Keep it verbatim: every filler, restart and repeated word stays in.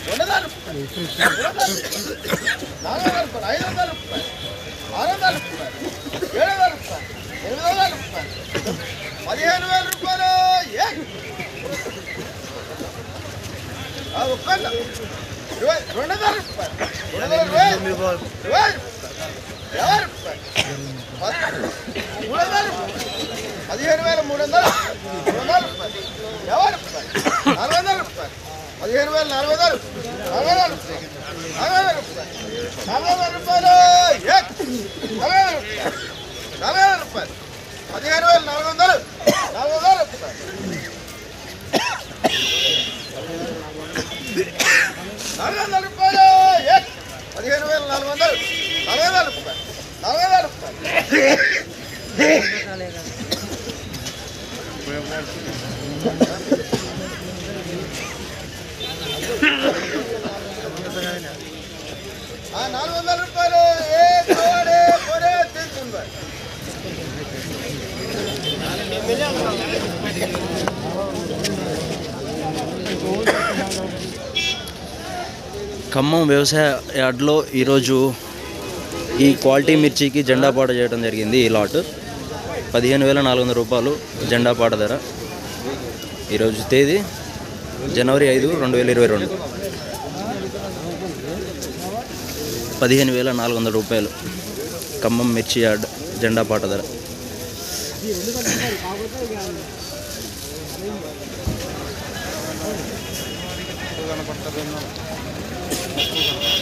రెండు వందల రూపాయలు నాలుగు వందల రూపాయలు ఐదు వందల రూపాయలు ఆరు వందల రూపాయలు ఏడు వందల రూపాయలు ఎనిమిది వందల రూపాయలు పదిహేను వేల రూపాయలు ఒక్క ఇరవై రెండు వందల రూపాయలు రెండు వందల ఇరవై ఇరవై యాభై రూపాయలు మూడు వందల రూపాయలు పదిహేను వేల మూడు వందలు మూడు వందల రూపాయలు యాభై రూపాయలు నాలుగు వందల రూపాయలు పదిహేను వేల నాలుగు వందలు నాలుగు వందల రూపాయలు నాలుగు వందల రూపాయలు నాలుగు వందల రూపాయలు నాలుగు వందల రూపాయలు నాలుగు వందల రూపాయలు పదిహేను వేల నాలుగు వందలు నాలుగు వందల రూపాయలు నాలుగు వందల రూపాయలు పదిహేను వేల నాలుగు వందలు నాలుగు వందల రూపాయలు నాలుగు వందల రూపాయలు నాలుగు వందల రూపాయలు ఖమ్మం వ్యవసాయ యార్డ్లో ఈరోజు ఈ క్వాలిటీ మిర్చికి జెండా పాట చేయడం జరిగింది. ఈ లాట్ పదిహేను వేల నాలుగు వందల రూపాయలు జెండా పాట ధర. ఈరోజు తేదీ జనవరి ఐదు రెండు వేల ఇరవై రెండు పదిహేను వేల నాలుగు వందల రూపాయలు ఖమ్మం మిర్చి యార్డ్ జెండా పాట ధర. కనపడతారు